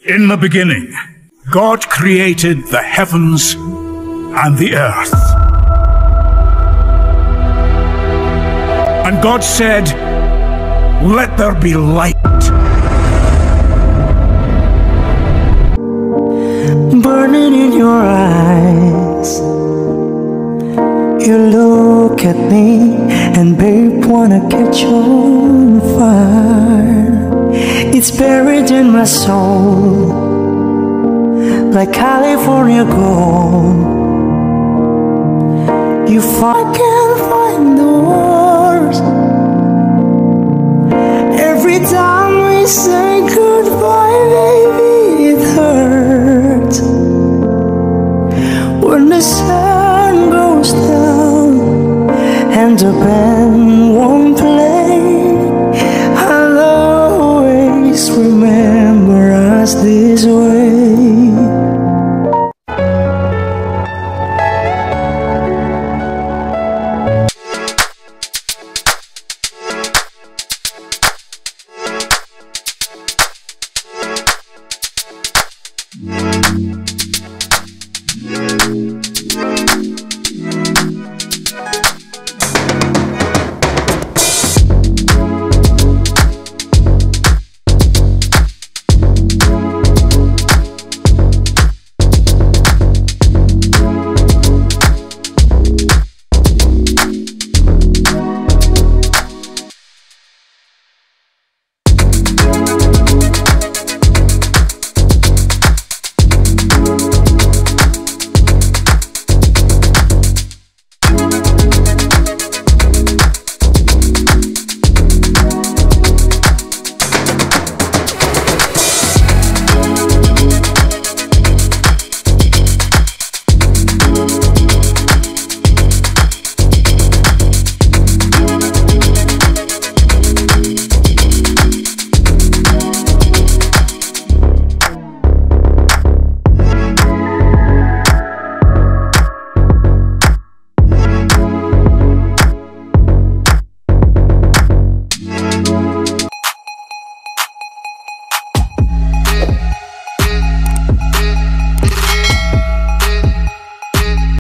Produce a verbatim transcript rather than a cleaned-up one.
In the beginning, God created the heavens and the earth. And God said, "Let there be light." Burning in your eyes, you look at me and babe wanna catch on fire. It's buried in my soul like California gold. You find, can't find the words. Every time we say goodbye, baby, it hurts. When the sun goes down and the band won't play, I'll always remember us this way.